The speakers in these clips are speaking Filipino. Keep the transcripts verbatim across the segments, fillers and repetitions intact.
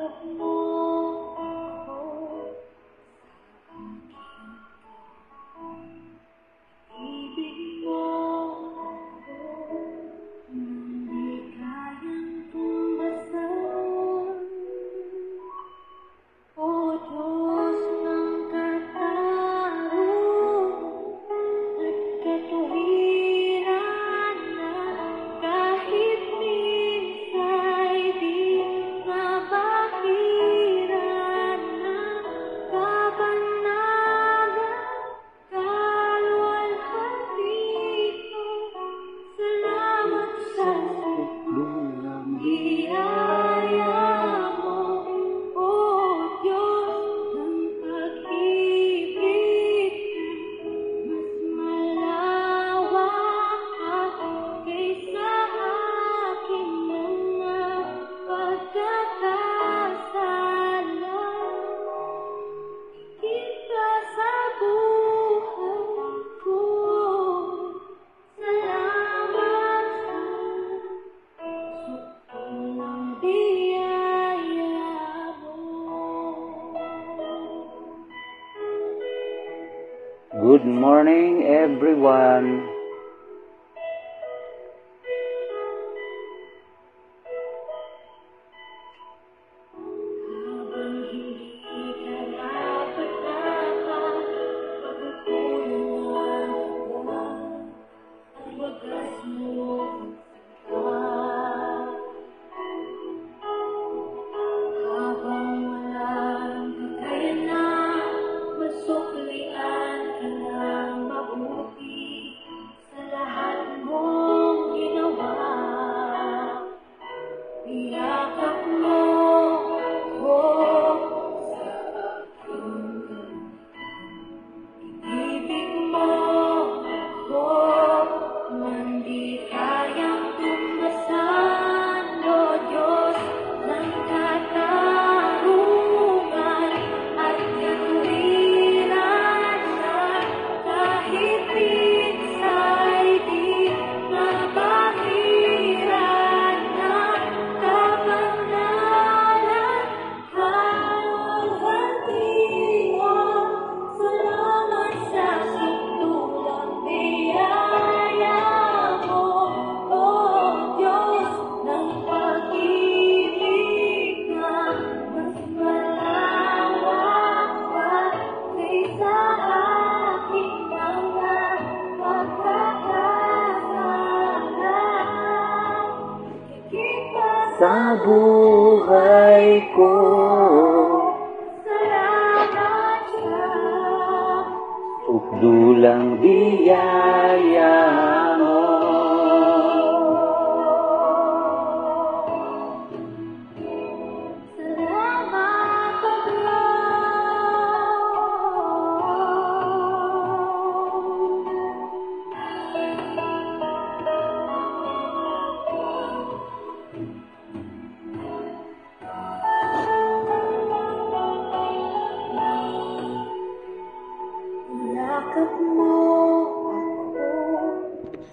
Good morning, everyone. Sa buhay ko, salamat sa tugdulang biyaya mo. salamat Panginoon. Yakap mo ako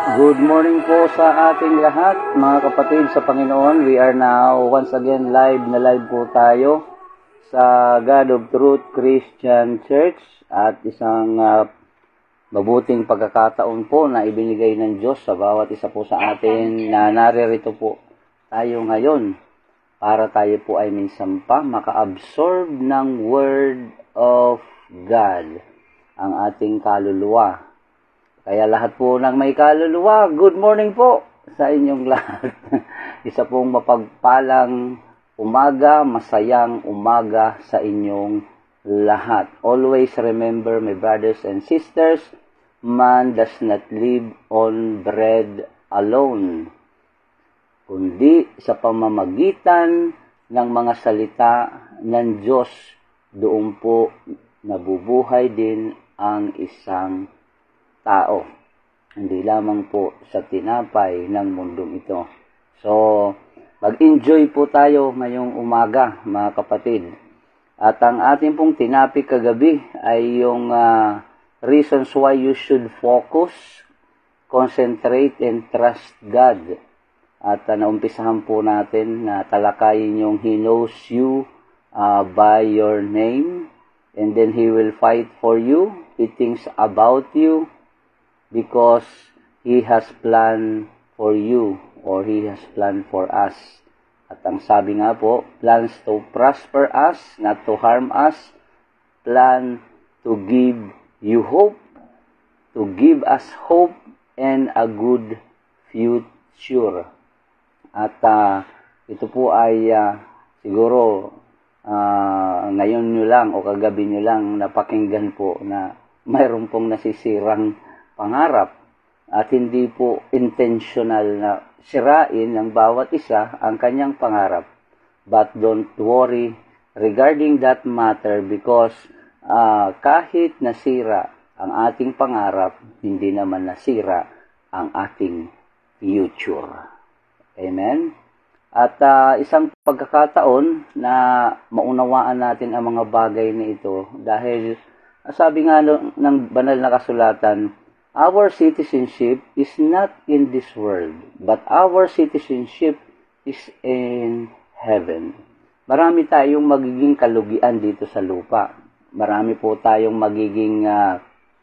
Good morning po sa ating lahat, mga kapatid sa Panginoon. We are now once again live na live po tayo sa God of Truth Christian Church at isang uh, mabuting pagkakataon po na ibinigay ng Diyos sa bawat isa po sa atin na naririto po tayo ngayon para tayo po ay minsan pa maka-absorb ng Word of God, ang ating kaluluwa. Kaya lahat po ng may kaluluwa, good morning po sa inyong lahat. Isa pong mapagpalang umaga, masayang umaga sa inyong lahat. Always remember, my brothers and sisters, man does not live on bread alone, kundi sa pamamagitan ng mga salita ng Diyos, doon po nabubuhay din ang isang tao, hindi lamang po sa tinapay ng mundong ito. So, mag-enjoy po tayo ngayong umaga, mga kapatid. At ang ating pong tinapik kagabi ay yung uh, reasons why you should focus, concentrate, and trust God. At uh, naumpisahan po natin na talakayin yung He knows you uh, by your name, and then He will fight for you. He thinks about you, because He has planned for you, or He has planned for us. At ang sabi nga po, plans to prosper us, not to harm us, plan to give you hope, to give us hope and a good future. At uh, ito po ay uh, siguro uh, ngayon nyo lang o kagabi nyo lang napakinggan po na mayroon pong nasisirang pangarap at hindi po intentional na sirain ng bawat isa ang kanyang pangarap. But don't worry regarding that matter, because uh, kahit nasira ang ating pangarap, hindi naman nasira ang ating future. Amen? At uh, isang pagkakataon na maunawaan natin ang mga bagay na ito dahil sabi nga ng banal na kasulatan, our citizenship is not in this world, but our citizenship is in heaven. Marami tayong magiging kalugian dito sa lupa. Marami po tayong magiging uh,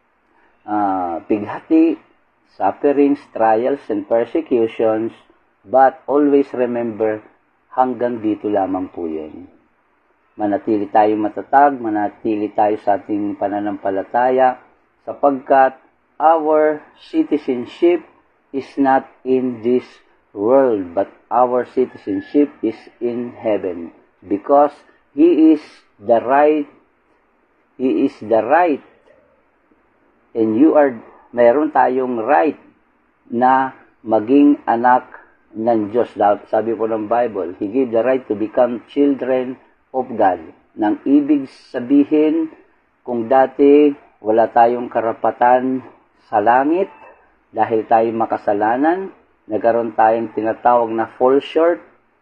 uh, pighati, sufferings, trials, and persecutions, but always remember, hanggang dito lamang po yun. Manatili tayong matatag, manatili tayo sa ating pananampalataya, sapagkat our citizenship is not in this world, but our citizenship is in heaven. Because He is the right, He is the right, and you are, mayroon tayong right na maging anak ng Diyos. Sabi po ng Bible, He gave the right to become children of God. Nang ibig sabihin, kung dati wala tayong karapatan sa langit, dahil tayo makasalanan, nagkaroon tayong tinatawag na fall short,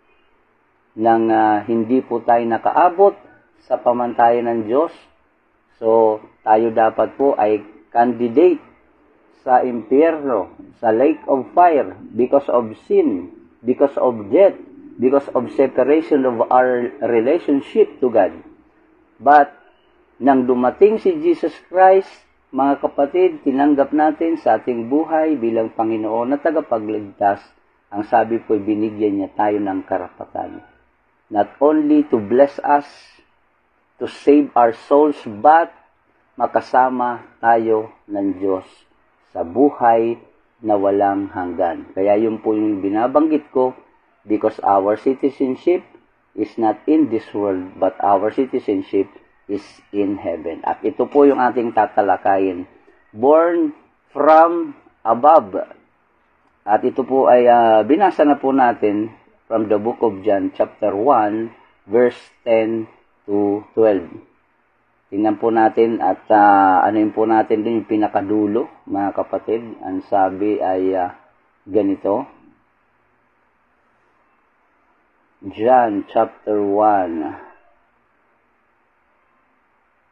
nang uh, hindi po tayo nakaabot sa pamantayan ng Diyos. So, tayo dapat po ay candidate sa impyerno, sa lake of fire, because of sin, because of death, because of separation of our relationship to God. But, nang dumating si Jesus Christ, mga kapatid, tinanggap natin sa ating buhay bilang Panginoon na tagapagligtas. Ang sabi po, binigyan niya tayo ng karapatan. Not only to bless us, to save our souls, but makasama tayo ng Diyos sa buhay na walang hanggan. Kaya yun po yung binabanggit ko, because our citizenship is not in this world, but our citizenship is in heaven. At ito po yung ating tatalakayin. Born from above. At ito po ay uh, binasa na po natin from the book of John, chapter one, verse ten to twelve. Tingnan po natin at uh, ano yun po natin din yung pinakadulo, mga kapatid. Ang sabi ay uh, ganito. John chapter one,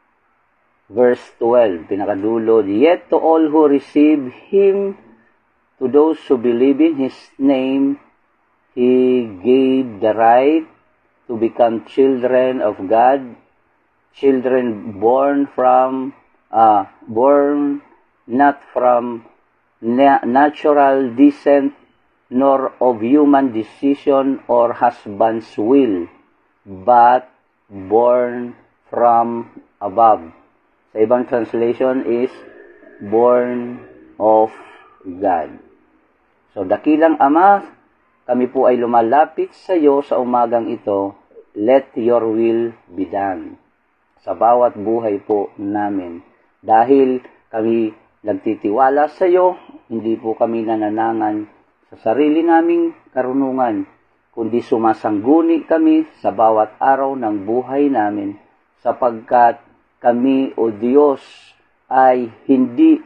verse twelve, pinakadulo. Yet to all who receive Him, To those who believe in His name, He gave the right to become children of God, children born from, uh, born not from na- natural descent, nor of human decision or husband's will, but born from above. Sa ibang translation is, born of God. So, dakilang Ama, kami po ay lumalapit sa iyo sa umagang ito. Let your will be done sa bawat buhay po namin. Dahil kami nagtitiwala sa iyo, hindi po kami nananangan sa sarili naming karunungan, kundi sumasangguni kami sa bawat araw ng buhay namin, sapagkat kami, O Diyos, ay hindi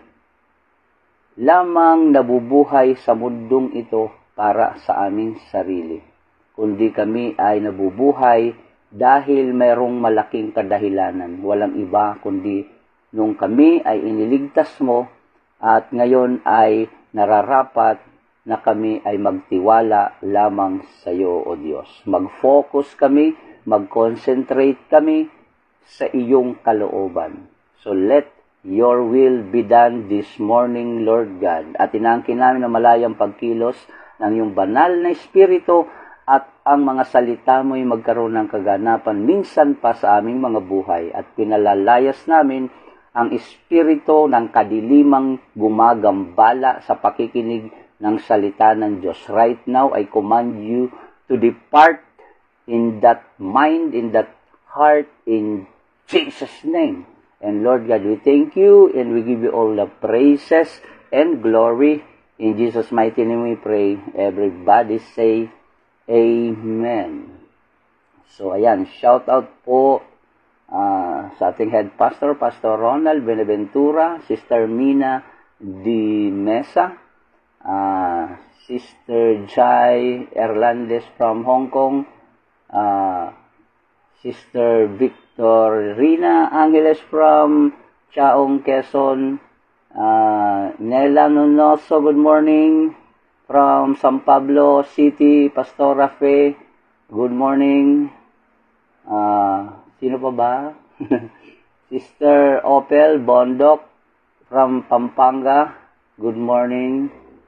lamang nabubuhay sa mundong ito para sa aming sarili, kundi kami ay nabubuhay dahil mayroong malaking kadahilanan. Walang iba kundi nung kami ay iniligtas mo at ngayon ay nararapat na kami ay magtiwala lamang sa iyo, O Diyos. Mag-focus kami, mag-concentrate kami sa iyong kalooban. So let your will be done this morning, Lord God. At inangkin namin na malayang pagkilos ng iyong banal na Espiritu at ang mga salita mo ay magkaroon ng kaganapan minsan pa sa aming mga buhay. At pinalalayas namin ang Espiritu ng kadilimang gumagambala sa pakikinig ng salita ng Diyos. Right now, I command you to depart in that mind, in that heart, in Jesus' name. And Lord God, we thank you and we give you all the praises and glory. In Jesus' mighty name we pray. Everybody say, Amen. So, ayan, shout out po uh, sa ating head pastor, Pastor Ronald Benaventura, Sister Mina Di Mesa, uh, Sister Jai Erlandes from Hong Kong, uh, Sister Victorina Angeles from Chaong, Quezon, uh, Nela Nunoso, good morning, from San Pablo City, Pastor Rafe, good morning. Uh, sino pa ba? Sister Opel Bondok from Pampanga, good morning.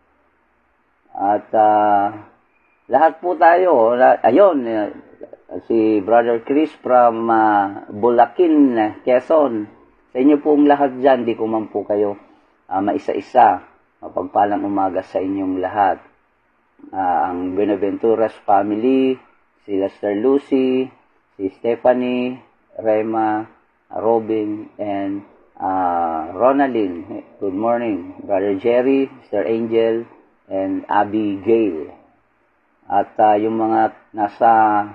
At uh, lahat po tayo, ayun, si Brother Chris from uh, Bulakin, Quezon. Sa inyo pong lahat dyan, di ko man po kayo uh, maisa-isa. Mapagpalang umaga sa inyong lahat. Uh, ang Benaventuras family, si Lester Lucy, si Stephanie, Rema, Robin, and uh, Ronaldin. Good morning. Brother Jerry, Sister Angel, and Abigail. At uh, yung mga nasa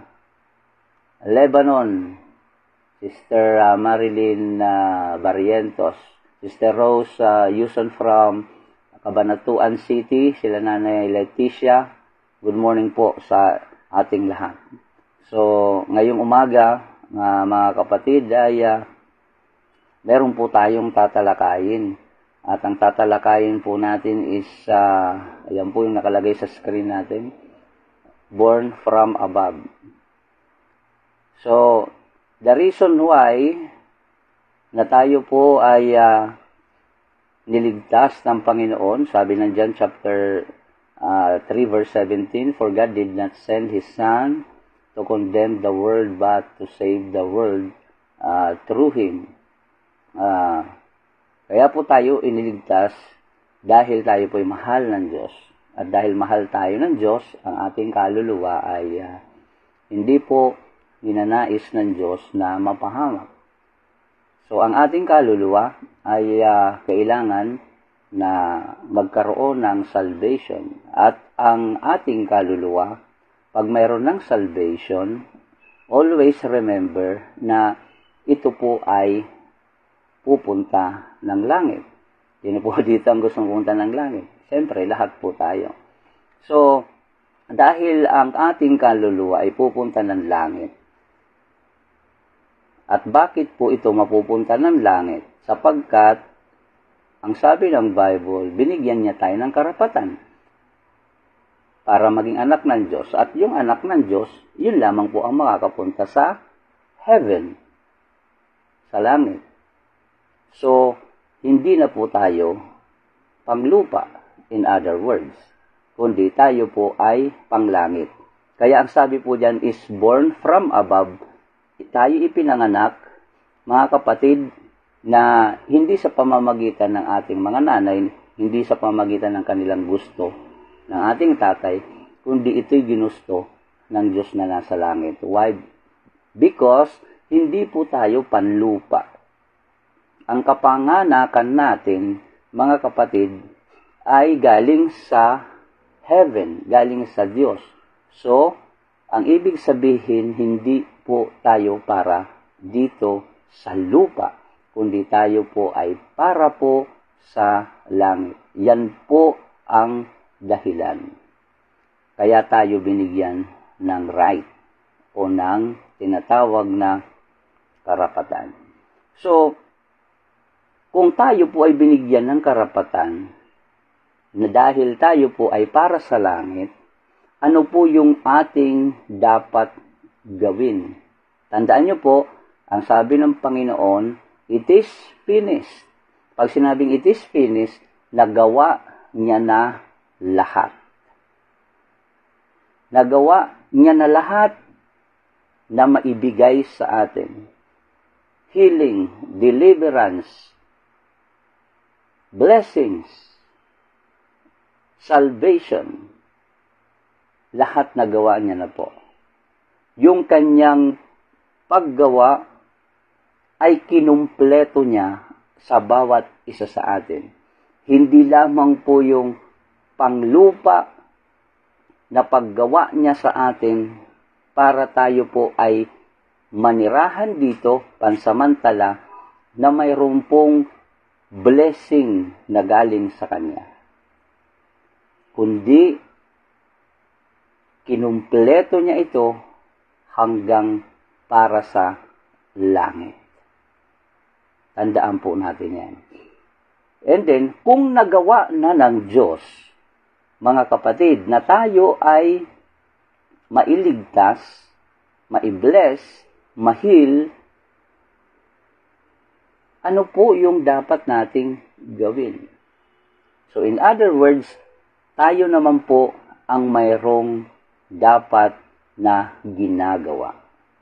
Lebanon, Sister uh, Marilyn uh, Barrientos, Sister Rose uh, Yuson from Cabanatuan City, sila Nanay Leticia, good morning po sa ating lahat. So, ngayong umaga, uh, mga kapatid, ay uh, meron po tayong tatalakayin. At ang tatalakayin po natin is, uh, ayan po yung nakalagay sa screen natin, born from above. So, the reason why na tayo po ay uh, niligtas ng Panginoon, sabi ng John chapter uh, three verse seventeen, for God did not send His Son to condemn the world, but to save the world uh, through Him. Uh, kaya po tayo iniligtas dahil tayo po ay mahal ng Diyos. At dahil mahal tayo ng Diyos, ang ating kaluluwa ay uh, hindi po ninanais ng Diyos na mapahamak. So, ang ating kaluluwa ay uh, kailangan na magkaroon ng salvation. At ang ating kaluluwa, pag mayroon ng salvation, always remember na ito po ay pupunta ng langit. Yun po dito ang gustong pupunta ng langit. Siyempre, lahat po tayo. So, dahil ang ating kaluluwa ay pupunta ng langit, at bakit po ito mapupunta ng langit? Sapagkat ang sabi ng Bible, binigyan niya tayo ng karapatan para maging anak ng Diyos. At yung anak ng Diyos, yun lamang po ang makakapunta sa heaven, sa langit. So, hindi na po tayo panglupa, in other words, kundi tayo po ay panglangit. Kaya ang sabi po dyan is born from above. Tayo ipinanganak, mga kapatid, na hindi sa pamamagitan ng ating mga nanay, hindi sa pamamagitan ng kanilang gusto ng ating tatay, kundi ito'y ginusto ng Diyos na nasa langit. Why? Because hindi po tayo panlupa. Ang kapanganakan natin, mga kapatid, ay galing sa heaven, galing sa Diyos. So, ang ibig sabihin, hindi po tayo para dito sa lupa, kundi tayo po ay para po sa langit. Yan po ang dahilan. Kaya tayo binigyan ng right o ng tinatawag na karapatan. So, kung tayo po ay binigyan ng karapatan na dahil tayo po ay para sa langit, ano po yung ating dapat gawin? Tandaan nyo po, ang sabi ng Panginoon, it is finished. Pag sinabing it is finished, nagawa niya na lahat. Nagawa niya na lahat na maibigay sa atin. Healing, deliverance, blessings, salvation, lahat nagawa niya na po. Yung kanyang paggawa ay kinumpleto niya sa bawat isa sa atin. Hindi lamang po yung panglupa na paggawa niya sa atin para tayo po ay manirahan dito pansamantala na mayroon pong blessing na galing sa Kanya. Kundi, kinumpleto niya ito hanggang para sa langit. Tandaan po natin yan. And then, kung nagawa na ng Diyos, mga kapatid, na tayo ay mailigtas, maibless, mahil, ano po yung dapat nating gawin? So, in other words, tayo naman po ang mayroong dapat na ginagawa.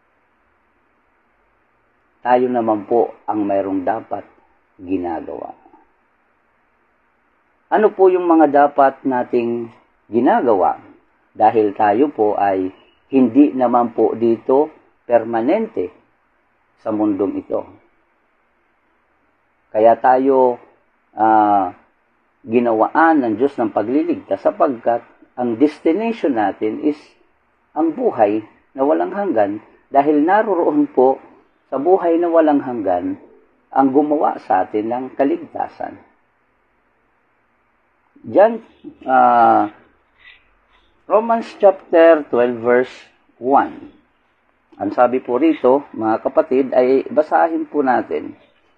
Tayo naman po ang mayroong dapat ginagawa. Ano po yung mga dapat nating ginagawa? Dahil tayo po ay hindi naman po dito permanente sa mundong ito. Kaya tayo uh, ginawaan ng Diyos ng pagliligtas sapagkat ang destination natin is ang buhay na walang hanggan dahil naroroon po sa buhay na walang hanggan ang gumawa sa atin ng kaligtasan. Diyan, uh, Romans chapter twelve verse one. Ang sabi po rito, mga kapatid, ay basahin po natin.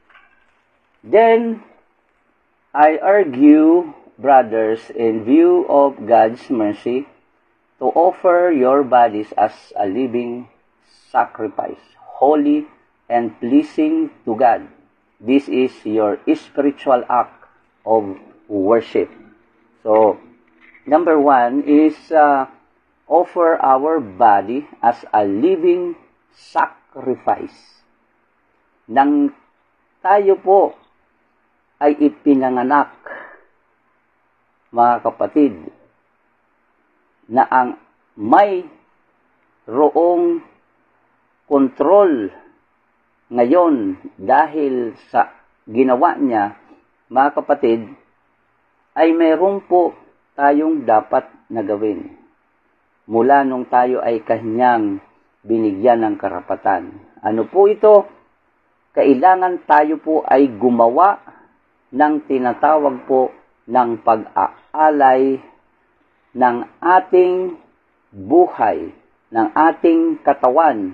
Then, I argue, brothers, in view of God's mercy, to offer your bodies as a living sacrifice, holy and pleasing to God. This is your spiritual act of worship. So, number one is uh, offer our body as a living sacrifice. Nang tayo po ay ipinanganak, mga kapatid, na ang may roong kontrol ngayon dahil sa ginawa niya, mga kapatid, ay mayroon po tayong dapat na gawin. Mula nung tayo ay kanyang binigyan ng karapatan. Ano po ito? Kailangan tayo po ay gumawa ng tinatawag po ng pag-aalay ng ating buhay, ng ating katawan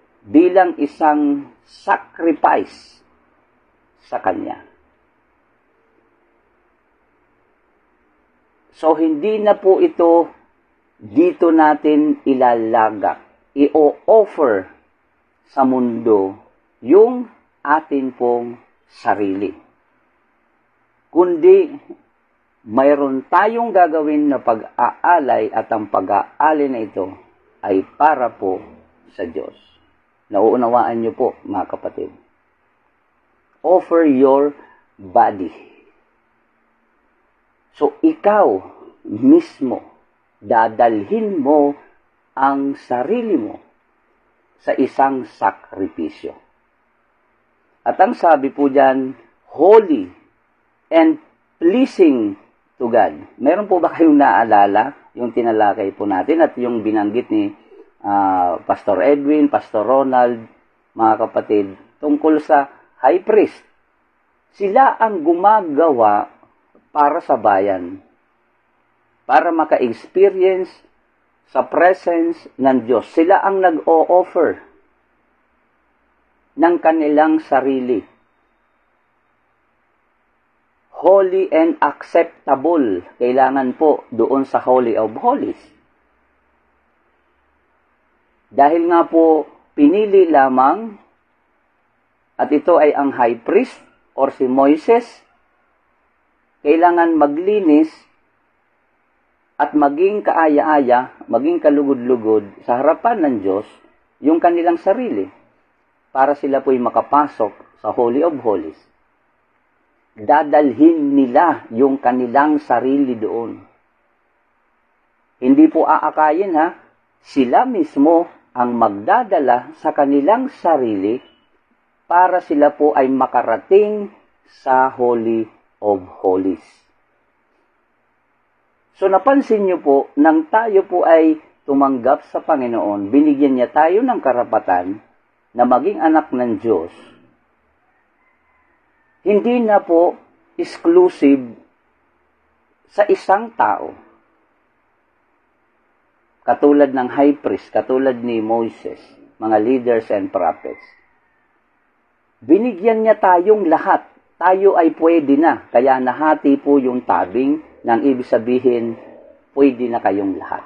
bilang isang sacrifice sa Kanya. So, hindi na po ito dito natin ilalagak, i-offer sa mundo yung atin pong sarili. Kundi, mayroon tayong gagawin na pag-aalay at ang pag-aalay na ito ay para po sa Diyos. Nauunawaan niyo po, mga kapatid. Offer your body. So, ikaw mismo, dadalhin mo ang sarili mo sa isang sakripisyo. At ang sabi po dyan, holy and pleasing to God. Meron po ba kayong naalala yung tinalakay po natin at yung binanggit ni uh, Pastor Edwin, Pastor Ronald, mga kapatid, tungkol sa high priest? Sila ang gumagawa para sa bayan, para maka-experience sa presence ng Diyos. Sila ang nag-o-offer ng kanilang sarili. Holy and acceptable. Kailangan po doon sa Holy of Holies. Dahil nga po pinili lamang, at ito ay ang high priest or si Moises, kailangan maglinis at maging kaaya-aya, maging kalugod-lugod sa harapan ng Diyos yung kanilang sarili para sila po'y makapasok sa Holy of Holies. Dadalhin nila yung kanilang sarili doon. Hindi po aakayin ha, sila mismo ang magdadala sa kanilang sarili para sila po ay makarating sa Holy of Holies. So napansin niyo po, nang tayo po ay tumanggap sa Panginoon, binigyan niya tayo ng karapatan na maging anak ng Diyos. Hindi na po exclusive sa isang tao. Katulad ng high priest, katulad ni Moses, mga leaders and prophets. Binigyan niya tayong lahat. Tayo ay pwede na. Kaya nahati po yung tabing ng ibig sabihin, pwede na kayong lahat.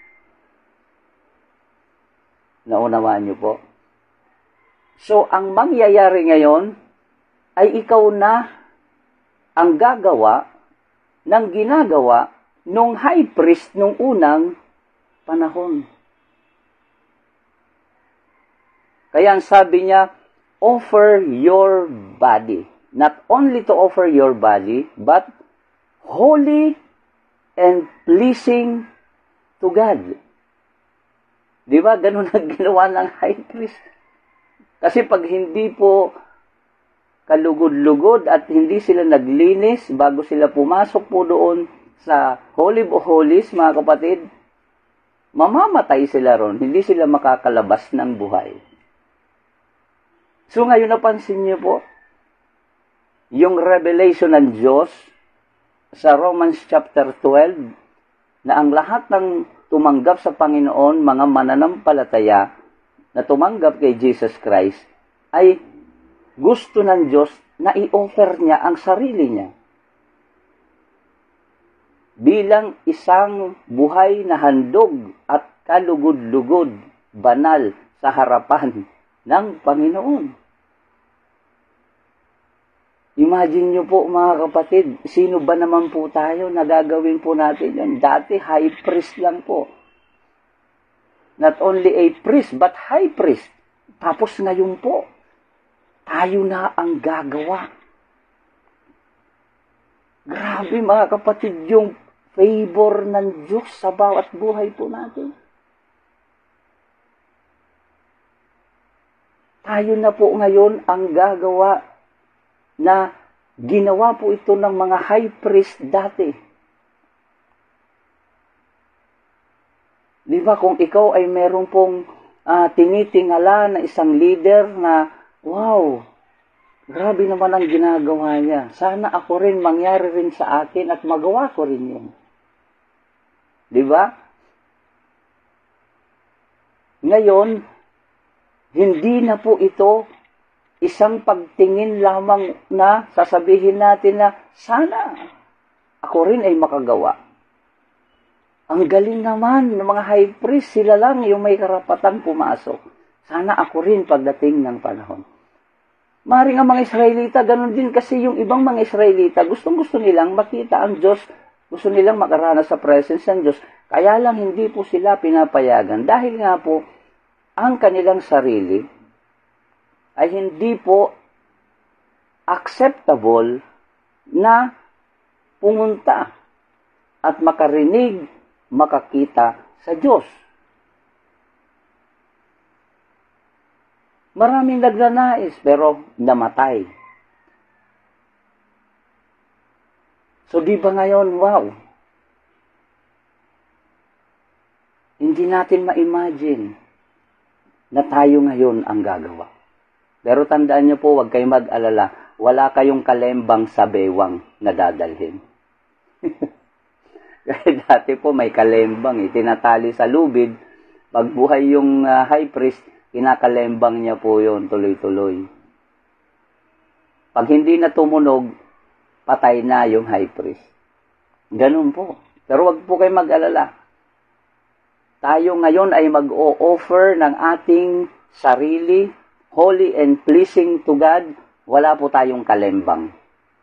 Naunawaan niyo po? So, ang mangyayari ngayon ay ikaw na ang gagawa ng ginagawa nung high priest nung unang panahon. Kaya ang sabi niya, offer your body. Not only to offer your body, but holy and pleasing to God. Di ba? Ganun ang ginawa ng high priest. Kasi pag hindi po kalugod-lugod at hindi sila naglinis bago sila pumasok po doon sa Holy of Holies, mga kapatid, mamamatay sila ron. Hindi sila makakalabas ng buhay. So ngayon napansin niyo po, yung revelation ng Diyos sa Romans chapter twelve, na ang lahat ng tumanggap sa Panginoon, mga mananampalataya, na tumanggap kay Jesus Christ, ay gusto ng Diyos na i-offer niya ang sarili niya bilang isang buhay na handog at kalugod-lugod, banal sa harapan ng Panginoon. Imagine nyo po, mga kapatid, sino ba naman po tayo na gagawin po natin yun? Dati high priest lang po. Not only a priest, but high priest. Tapos ngayon po, tayo na ang gagawa. Grabe, mga kapatid, yung favor ng Diyos sa bawat buhay po natin. Tayo na po ngayon ang gagawa na ginawa po ito ng mga high priest dati. Di ba, kung ikaw ay meron pong uh, tinitingala na isang leader na, wow, grabe naman ang ginagawa niya. Sana ako rin, mangyari rin sa akin at magawa ko rin yun. Di ba? Ngayon, hindi na po ito isang pagtingin lamang na sasabihin natin na sana ako rin ay makagawa. Ang galing naman ng mga high priest, sila lang yung may karapatan pumasok. Sana ako rin pagdating ng panahon. Maring ang mga Israelita, ganun din kasi yung ibang mga Israelita, gustong-gusto nilang makita ang Diyos, gusto nilang makaranas sa presence ng Diyos, kaya lang hindi po sila pinapayagan. Dahil nga po, ang kanilang sarili ay hindi po acceptable na pumunta at makarinig, makakita sa Diyos. Maraming nagnanais pero namatay. So di ba ngayon, wow, hindi natin ma-imagine na tayo ngayon ang gagawa. Pero tandaan niyo po, huwag kayong mag-alala, wala kayong kalembang sa bewang na dadalhin. Kasi dati po may kalembang, eh, tinatali sa lubid, pagbuhay yung uh, high priest, kinakalembang niya po yun, tuloy-tuloy. Pag hindi na tumunog, patay na yung high priest. Ganun po. Pero wag po kayo mag-alala. Tayo ngayon ay mag-o-offer ng ating sarili, holy and pleasing to God. Wala po tayong kalembang.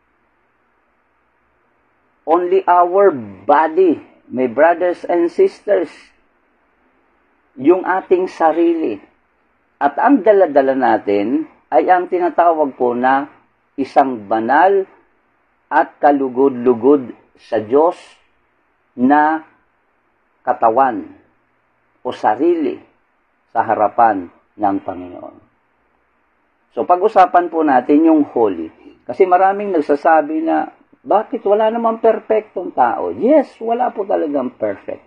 Only our body, my brothers and sisters, yung ating sarili. At ang dala-dala natin ay ang tinatawag po na isang banal at kalugod-lugod sa Diyos na katawan o sarili sa harapan ng Panginoon. So pag-usapan po natin yung holy. Kasi maraming nagsasabi na, bakit wala namang perfectong tao? Yes, wala po talagang perfect.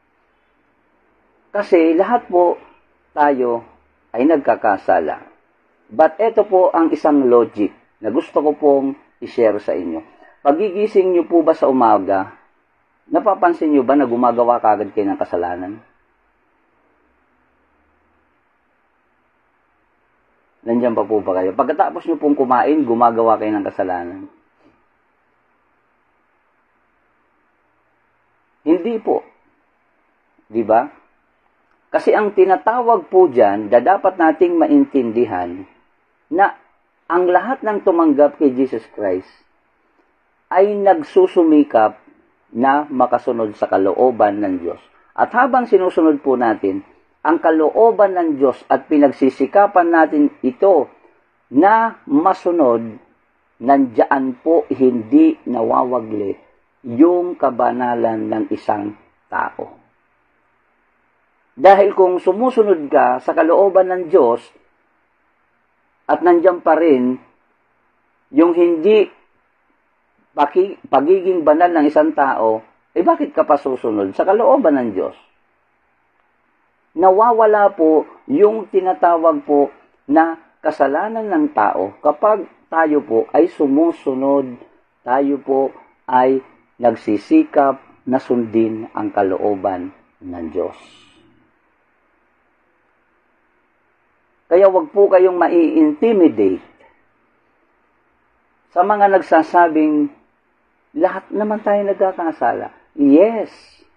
Kasi lahat po tayo ay nagkakasala. But ito po ang isang logic na gusto ko pong i-share sa inyo. Pagigising niyo po ba sa umaga, napapansin niyo ba na gumagawa kagad kayo ng kasalanan? Nandiyan pa po ba kayo? Pagkatapos niyo pong kumain, gumagawa kayo ng kasalanan? Hindi po. Di ba? Kasi ang tinatawag po dyan, na dapat nating maintindihan na ang lahat ng tumanggap kay Jesus Christ ay nagsusumikap na makasunod sa kalooban ng Diyos. At habang sinusunod po natin ang kalooban ng Diyos at pinagsisikapan natin ito na masunod, nandiyan po hindi nawawaglit yung kabanalan ng isang tao. Dahil kung sumusunod ka sa kalooban ng Diyos at nandiyan pa rin yung hindi paki, pagiging banal ng isang tao, eh bakit ka pa susunod sa kalooban ng Diyos? Nawawala po yung tinatawag po na kasalanan ng tao kapag tayo po ay sumusunod, tayo po ay nagsisikap na sundin ang kalooban ng Diyos. Kaya wag po kayong mai-intimidate sa mga nagsasabing, lahat naman tayo nagkakasala. Yes.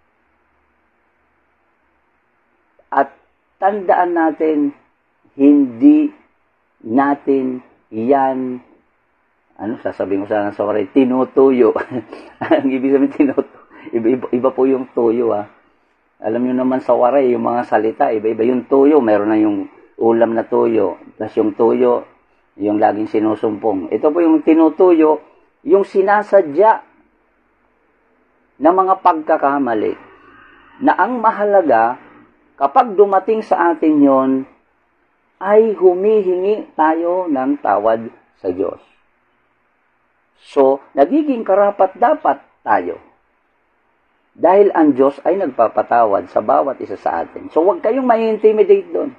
At tandaan natin, hindi natin yan, ano sasabihin ko sana, sorry, tinutuyo. Ang ibig sabihin tinutuyo. Iba, iba, iba po yung tuyo, ah. Alam nyo naman sa waray, yung mga salita, iba-iba yung tuyo, meron na yung ulam na tuyo, tapos yung tuyo, yung laging sinusumpong. Ito po yung tinutuyo, yung sinasadya na mga pagkakamali, na ang mahalaga, kapag dumating sa atin yon, ay humihingi tayo ng tawad sa Diyos. So, nagiging karapat-dapat tayo. Dahil ang Diyos ay nagpapatawad sa bawat isa sa atin. So, huwag kayong ma-intimidate doon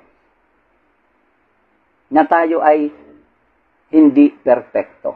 na tayo ay hindi perfecto.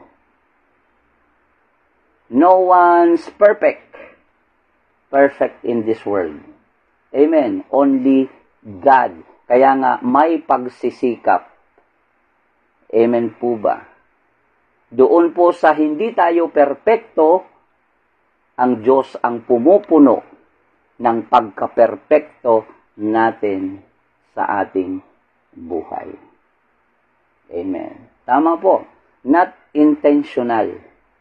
No one's perfect. Perfect in this world. Amen. Only God. Kaya nga, may pagsisikap. Amen po ba? Doon po sa hindi tayo perfecto, ang Diyos ang pumupuno ng pagkaperpekto natin sa ating buhay. Amen. Tama po. Not intentional.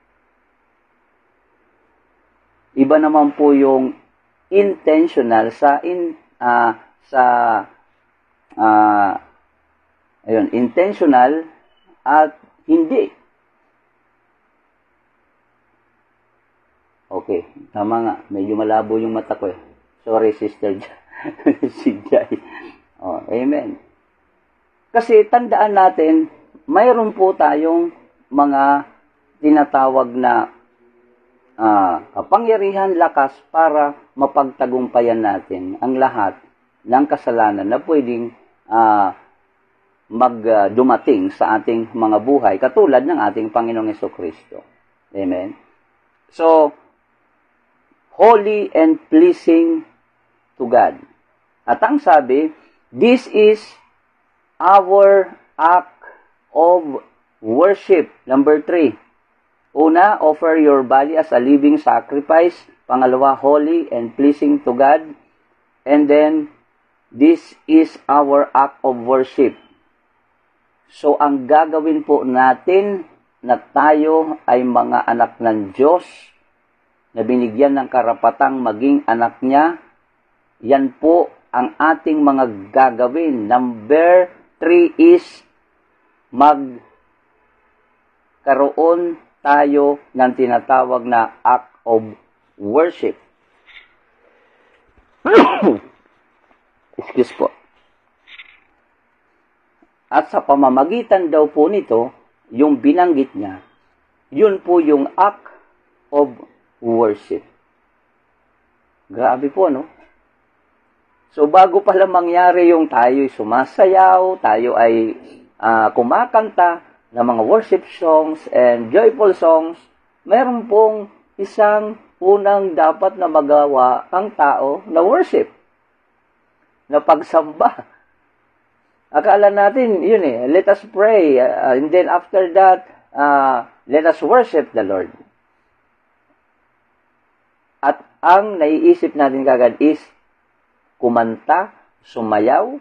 Iba naman po yung intentional sa in uh, sa uh, ayun, intentional at hindi. Okay, tama nga. Medyo malabo yung mata ko eh. Sorry, Sister si Jai. Oh, amen. Kasi tandaan natin, mayroon po tayong mga tinatawag na uh, kapangyarihan, lakas para mapagtagumpayan natin ang lahat ng kasalanan na pwedeng uh, magdumating uh, sa ating mga buhay, katulad ng ating Panginoong Jesucristo. Amen. So, holy and pleasing to God. At ang sabi, this is our act of worship. Number three. Una, offer your body as a living sacrifice. Pangalawa, holy and pleasing to God. And then, this is our act of worship. So, ang gagawin po natin na tayo ay mga anak ng Diyos, na binigyan ng karapatang maging anak niya, yan po ang ating mga gagawin. Number three is magkaroon tayo ng tinatawag na act of worship. Excuse po. At sa pamamagitan daw po nito, yung binanggit niya, yun po yung act of worship. Grabe po, no? So, bago pala mangyari yung tayo'y sumasayaw, tayo ay uh, kumakanta ng mga worship songs and joyful songs, mayroon pong isang unang dapat na magawa ang tao na worship, na pagsamba. Akala natin, yun eh, let us pray, uh, and then after that, uh, let us worship the Lord. At ang naiisip natin kagad is kumanta, sumayaw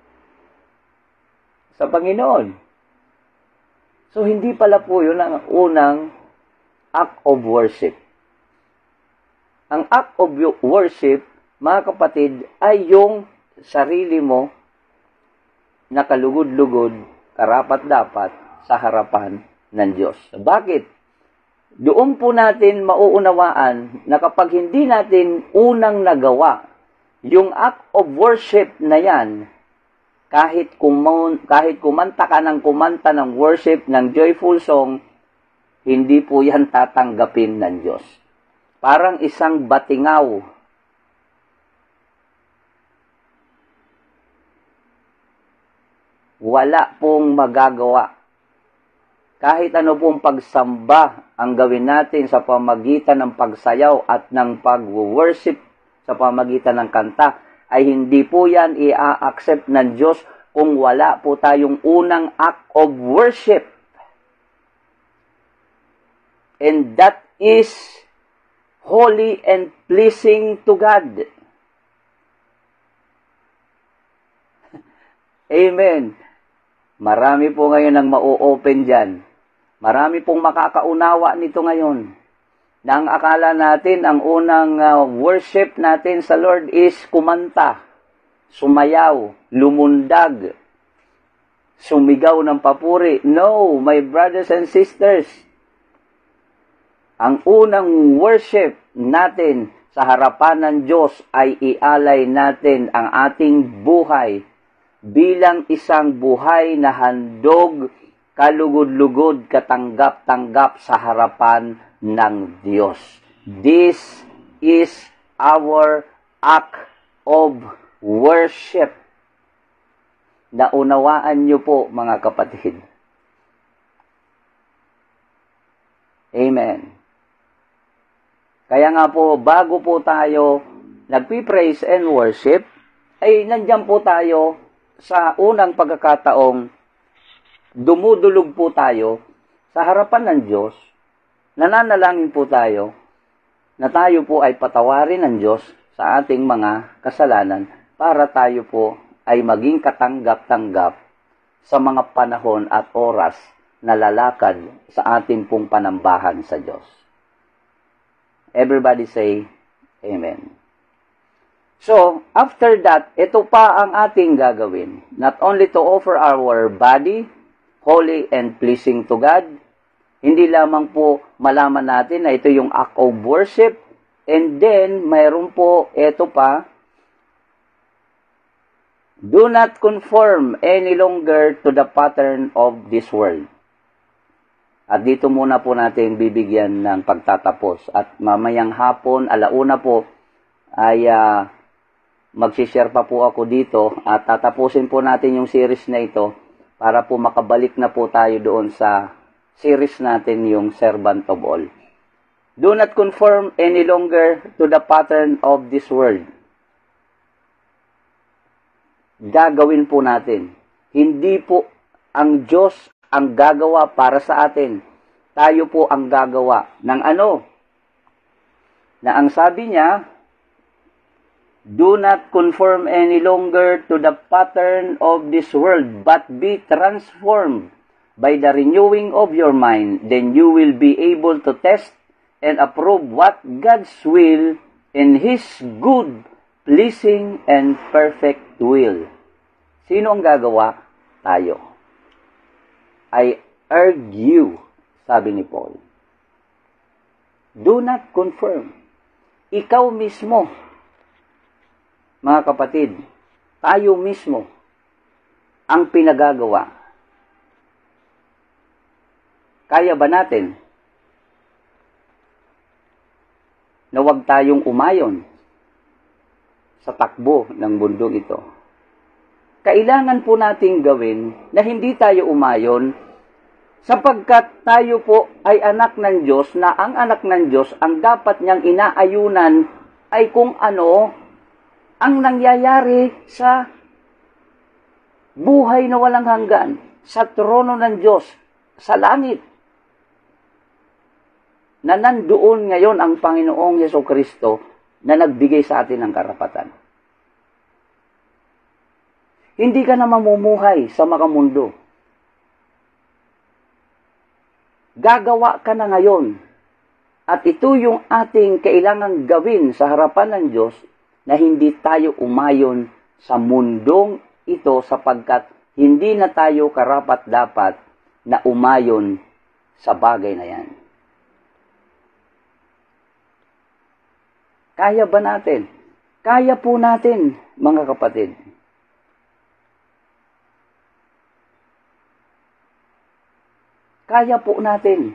sa Panginoon. So, hindi pala po yun ang unang act of worship. Ang act of worship, mga kapatid, ay yung sarili mo na kalugod-lugod, karapat-dapat sa harapan ng Diyos. Bakit? Doon po natin mauunawaan na kapag hindi natin unang nagawa yung act of worship na yan, kahit, kumun, kahit kumanta ka ng kumanta ng worship, ng joyful song, hindi po yan tatanggapin ng Diyos. Parang isang batingaw. Wala pong magagawa. Kahit ano pong pagsamba ang gawin natin sa pamagitan ng pagsayaw at ng pag-worship sa pamagitan ng kanta, ay hindi po yan i-accept ng Diyos kung wala po tayong unang act of worship. And that is holy and pleasing to God. Amen. Marami po ngayon ang mau-open dyan. Marami pong makakaunawa nito ngayon. Na ang akala natin, ang unang uh, worship natin sa Lord is kumanta, sumayaw, lumundag, sumigaw ng papuri. No, my brothers and sisters. Ang unang worship natin sa harapan ng Diyos ay ialay natin ang ating buhay bilang isang buhay na handog, kalugod-lugod, katanggap-tanggap sa harapan ng Diyos. This is our act of worship. Naunawaan niyo po, mga kapatid. Amen. Kaya nga po, bago po tayo nagpi-praise and worship, ay nandiyan po tayo sa unang pagkakataong dumudulog po tayo sa harapan ng Diyos, nananalangin po tayo na tayo po ay patawarin ng Diyos sa ating mga kasalanan para tayo po ay maging katanggap-tanggap sa mga panahon at oras na lalakad sa ating pong panambahan sa Diyos. Everybody say, Amen. So, after that, ito pa ang ating gagawin. Not only to offer our body, holy and pleasing to God, hindi lamang po malaman natin na ito yung act of worship, and then, mayroon po, ito pa, do not conform any longer to the pattern of this world. At dito muna po natin bibigyan ng pagtatapos. At mamayang hapon, alauna po, ay uh, magsishare pa po ako dito at tatapusin po natin yung series na ito para po makabalik na po tayo doon sa series natin yung Servant of All. Do not conform any longer to the pattern of this world. Gagawin po natin. Hindi po ang Diyos ang gagawa para sa atin. Tayo po ang gagawa ng ano? Na ang sabi niya, do not conform any longer to the pattern of this world, but be transformed by the renewing of your mind. Then you will be able to test and approve what God's will and His good, pleasing, and perfect will. Sino ang gagawa? Tayo. I urge you, sabi ni Paul. Do not conform. Ikaw mismo, mga kapatid, tayo mismo ang pinagagawa. Kaya ba natin na huwag tayong umayon sa takbo ng mundong ito? Kailangan po nating gawin na hindi tayo umayon sapagkat tayo po ay anak ng Diyos, na ang anak ng Diyos, ang dapat niyang inaayunan ay kung ano ang nangyayari sa buhay na walang hanggan, sa trono ng Diyos, sa langit, na nandoon ngayon ang Panginoong Jesucristo na nagbigay sa atin ng karapatan. Hindi ka na mamumuhay sa makamundo. Gagawa ka na ngayon. At ito yung ating kailangang gawin sa harapan ng Diyos, na hindi tayo umayon sa mundong ito sapagkat hindi na tayo karapat-dapat na umayon sa bagay na yan. Kaya ba natin? Kaya po natin, mga kapatid. Kaya po natin.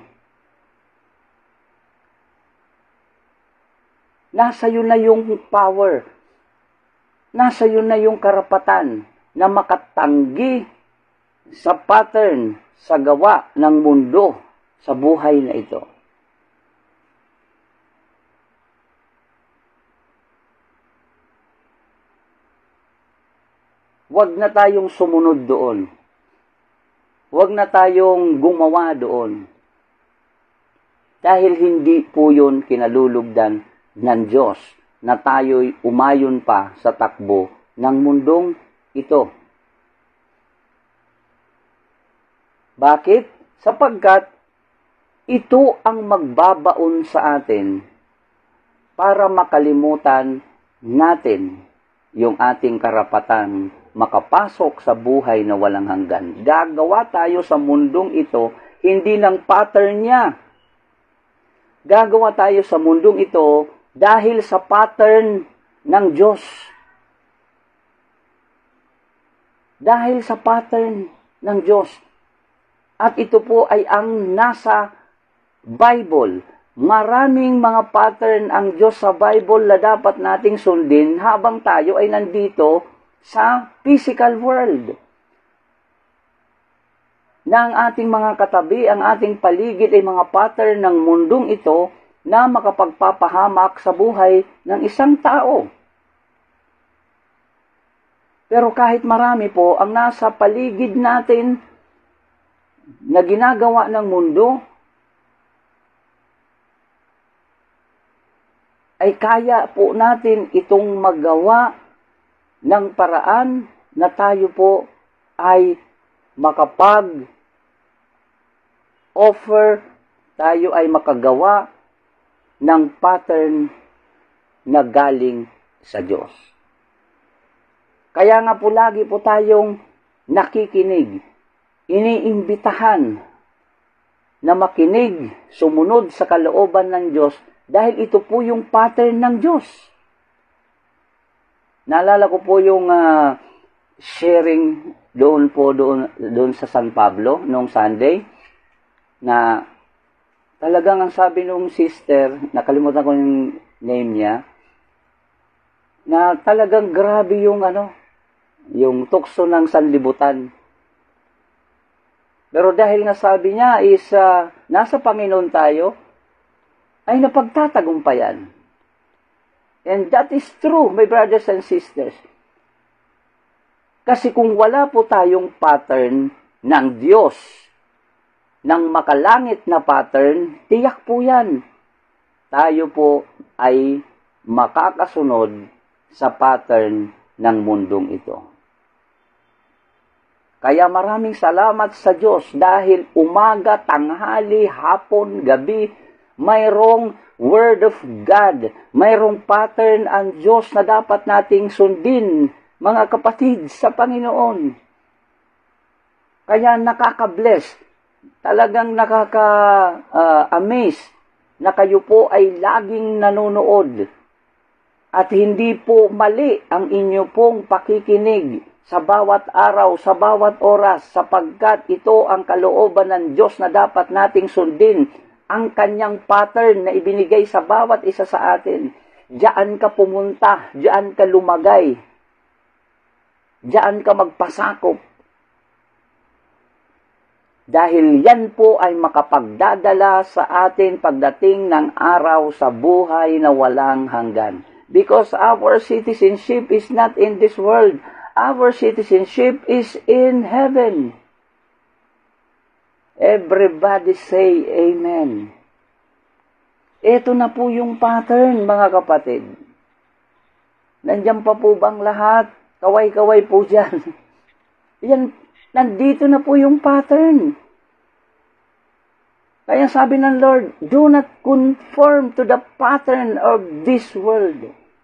Nasa iyo na yung power. Nasa iyo na yung karapatan na makatanggi sa pattern, sa gawa ng mundo, sa buhay na ito. Huwag na tayong sumunod doon. Huwag na tayong gumawa doon. Dahil hindi po yun kinalulugdan ng Diyos na tayo'y umayon pa sa takbo ng mundong ito. Bakit? Sapagkat ito ang magbabaon sa atin para makalimutan natin yung ating karapatan makapasok sa buhay na walang hanggan. Gagawa tayo sa mundong ito, hindi ng pattern niya. Gagawa tayo sa mundong ito dahil sa pattern ng Diyos. Dahil sa pattern ng Diyos. At ito po ay ang nasa Bible. Maraming mga pattern ang Diyos sa Bible na dapat nating sundin habang tayo ay nandito sa physical world. Na ang ating mga katabi, ang ating paligid ay mga pattern ng mundong ito na makapagpapahamak sa buhay ng isang tao. Pero kahit marami po ang nasa paligid natin na ginagawa ng mundo, ay kaya po natin itong magawa ng paraan na tayo po ay makapag-offer, tayo ay makagawa ng pattern na galing sa Diyos. Kaya nga po lagi po tayong nakikinig, iniimbitahan na makinig, sumunod sa kalooban ng Diyos dahil ito po yung pattern ng Diyos. Naalala ko po yung uh, sharing doon po doon, doon sa San Pablo noong Sunday na talagang ang sabi nung sister, nakalimutan ko yung name niya, na talagang grabe yung ano, yung tukso ng sanlibutan. Pero dahil nga sabi niya is uh, nasa Panginoon tayo, ay napagtatagumpayan. And that is true, my brothers and sisters. Kasi kung wala po tayong pattern ng Diyos, ng makalangit na pattern, tiyak po yan. Tayo po ay makakasunod sa pattern ng mundong ito. Kaya maraming salamat sa Diyos dahil umaga, tanghali, hapon, gabi, mayroong Word of God, mayroong pattern ang Diyos na dapat nating sundin, mga kapatid, sa Panginoon. Kaya nakaka-bless, talagang nakaka-amaze uh, na kayo po ay laging nanonood at hindi po mali ang inyo pong pakikinig sa bawat araw, sa bawat oras, sapagkat ito ang kalooban ng Diyos na dapat nating sundin, ang kanyang pattern na ibinigay sa bawat isa sa atin. Diyan ka pumunta, diyan ka lumagay, diyan ka magpasakop. Dahil yan po ay makapagdadala sa atin pagdating ng araw sa buhay na walang hanggan. Because our citizenship is not in this world. Our citizenship is in heaven. Everybody say amen. Ito na po yung pattern, mga kapatid. Nandiyan pa po bang lahat? Kaway-kaway po dyan. Yan, nandito na po yung pattern. Kaya sabi ng Lord, do not conform to the pattern of this world.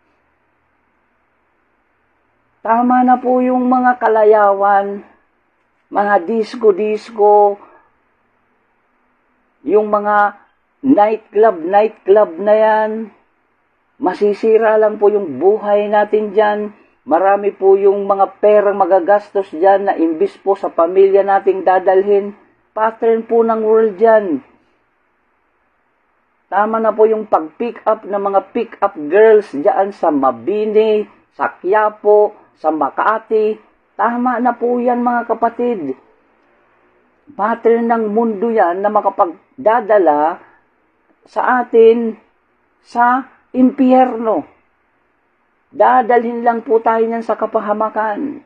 Tama na po yung mga kalayawan, mga disco-disco, yung mga nightclub, nightclub na yan, masisira lang po yung buhay natin dyan. Marami po yung mga perang magagastos dyan na imbis po sa pamilya nating dadalhin. Pattern po ng world dyan. Tama na po yung pag-pick up ng mga pick up girls dyan sa Mabini, sa Quiapo, sa Makati. Tama na po yan, mga kapatid. Pattern ng mundo yan na makapagdadala sa atin sa impyerno. Dadalhin lang po tayo niyan sa kapahamakan.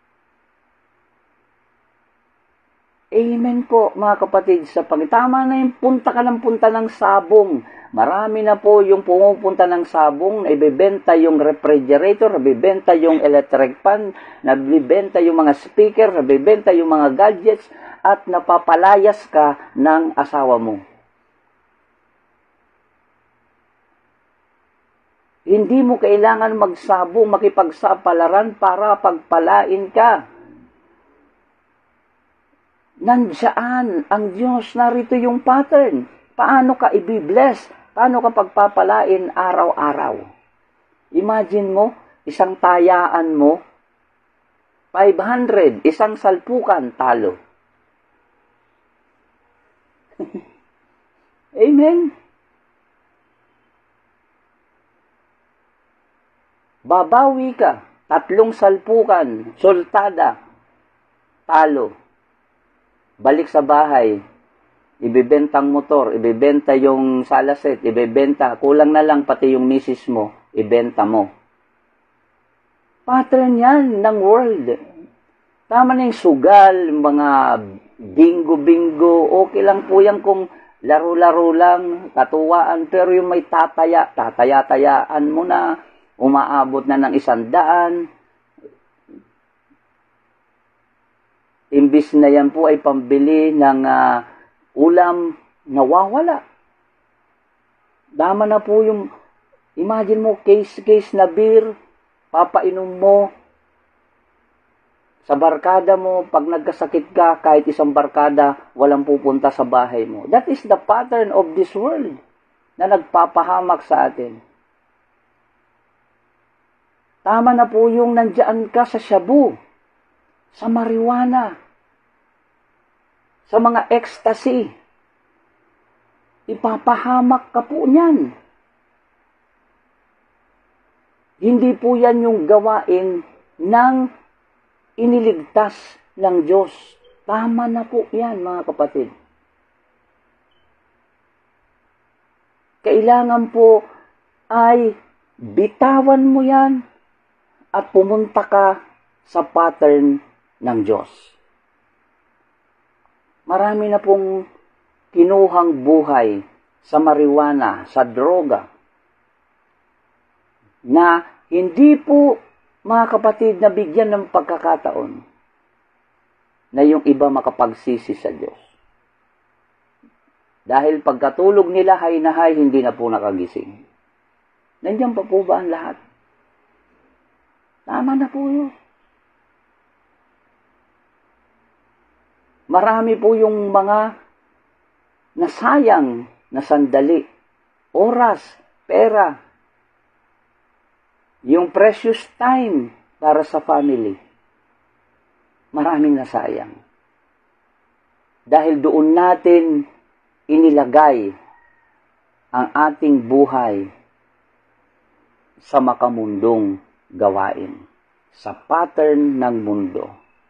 Amen po, mga kapatid. Sa pagtama na yung punta ka ng punta ng sabong. Marami na po yung pumupunta ng sabong, na ibebenta yung refrigerator, nabibenta yung electric fan, nabibenta yung mga speaker, nabibenta yung mga gadgets, at napapalayas ka ng asawa mo. Hindi mo kailangan magsabong, makipagsapalaran para pagpalain ka. Nandiyan ang Diyos, narito yung pattern. Paano ka i-bless? Paano ka pagpapalain araw-araw? Imagine mo, isang tayaan mo, five hundred, isang salpukan, talo. Amen. Babawi ka, tatlong salpukan, sultada, talo. Balik sa bahay, ibibentang motor, ibibenta yung salaset, ibibenta, kulang na lang pati yung misis mo, ibenta mo. Pattern yan ng world. Tama na yung sugal, mga bingo-bingo, okay lang po yan kung laro-laro lang, katuwaan, pero yung may tataya, tataya-tayaan mo na, umaabot na ng isang daan, imbis na yan po ay pambili ng uh, ulam, nawawala. Dama na po yung, imagine mo, case-case na beer, papainom mo, sa barkada mo, pag nagkasakit ka, kahit isang barkada, walang pupunta sa bahay mo. That is the pattern of this world na nagpapahamak sa atin. Tama na po yung nandyan ka sa shabu, sa marijuana, sa mga ecstasy. Ipapahamak ka po niyan. Hindi po yan yung gawain ng iniligtas ng Diyos. Tama na po yan, mga kapatid. Kailangan po ay bitawan mo yan at pumunta ka sa pattern ng Diyos. Marami na pong kinuhang buhay sa marijuana, sa droga, na hindi po, mga kapatid, na bigyan ng pagkakataon na yung iba makapagsisi sa Diyos. Dahil pagkatulog nila, hay na hay, hindi na po nakagising. Nandiyan pa po ba ang lahat? Tama na po yun. Marami po yung mga nasayang na sandali, oras, pera, yung precious time para sa family. Maraming nasayang. Dahil doon natin inilagay ang ating buhay sa makamundong gawain, sa pattern ng mundo.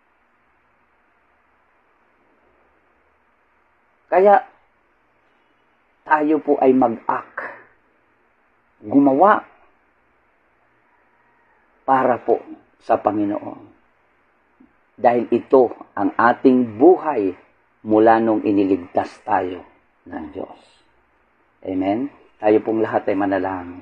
Kaya tayo po ay mag-act, gumawa para po sa Panginoon. Dahil ito ang ating buhay mula nung iniligtas tayo ng Diyos. Amen? Tayo pong lahat ay manalangin.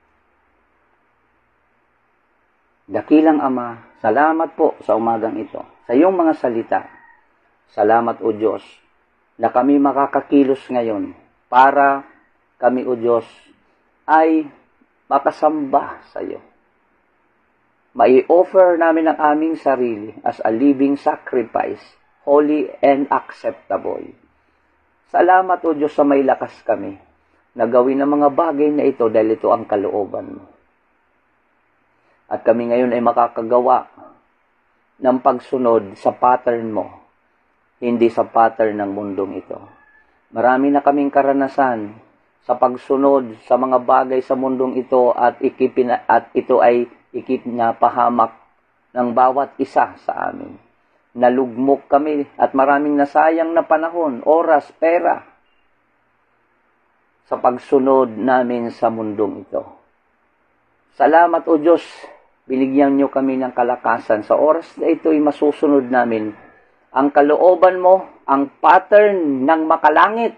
Dakilang Ama, salamat po sa umagang ito. Sa iyong mga salita, salamat o Diyos, na kami makakakilos ngayon para kami o Diyos ay makasamba sa iyo. Mai-offer namin ang aming sarili as a living sacrifice, holy and acceptable. Salamat o Diyos sa may lakas kami na gawin ang mga bagay na ito dahil ito ang kalooban mo. At kami ngayon ay makakagawa ng pagsunod sa pattern mo, hindi sa pattern ng mundong ito. Marami na kaming karanasan sa pagsunod sa mga bagay sa mundong ito at, ikipina, at ito ay ikipinapahamak ng bawat isa sa amin. Nalugmok kami at maraming nasayang na panahon, oras, pera sa pagsunod namin sa mundong ito. Salamat o Diyos, binigyan niyo kami ng kalakasan. Sa oras na ito ay masusunod namin ang kalooban mo, ang pattern ng makalangit.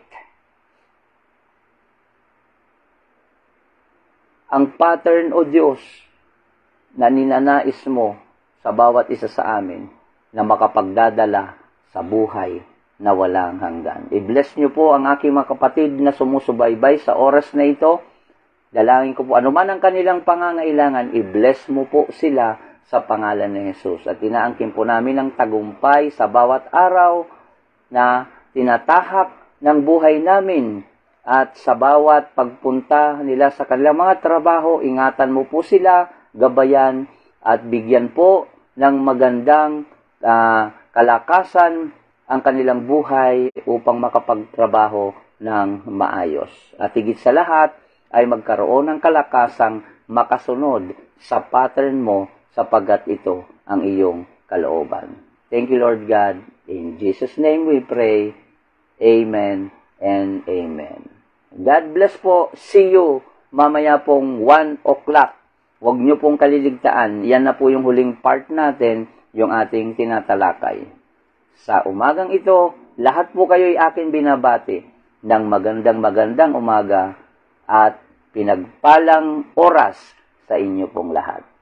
Ang pattern o Diyos na ninanais mo sa bawat isa sa amin na makapagdadala sa buhay na walang hanggan. I-bless niyo po ang aking mga kapatid na sumusubaybay sa oras na ito. Dalangin ko po, anuman ang kanilang pangangailangan, i-bless mo po sila sa pangalan ni Jesus. At inaangkin po namin ang tagumpay sa bawat araw na tinatahak ng buhay namin. At sa bawat pagpunta nila sa kanilang mga trabaho, ingatan mo po sila, gabayan, at bigyan po ng magandang uh, kalakasan ang kanilang buhay upang makapagtrabaho ng maayos. At higit sa lahat, ay magkaroon ng kalakasang makasunod sa pattern mo sapagkat ito ang iyong kalooban. Thank you, Lord God. In Jesus' name we pray. Amen and amen. God bless po. See you mamaya pong one o'clock. Huwag niyo pong kaliligtaan. Yan na po yung huling part natin, yung ating tinatalakay. Sa umagang ito, lahat po kayo ay akin binabati. ng magandang magandang umaga at pinagpalang oras sa inyo pong lahat.